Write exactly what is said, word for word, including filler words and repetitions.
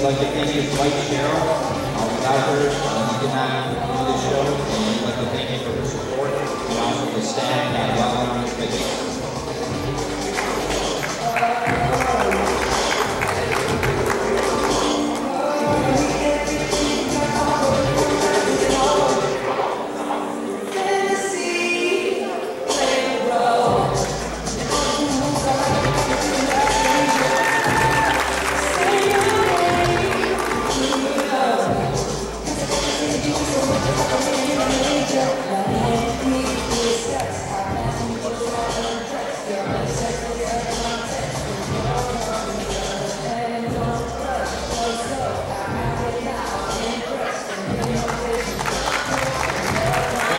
like to thank his wife Cheryl. Uh, without her, uh, we could not do this show. And we'd like to thank you for her support and also the staff and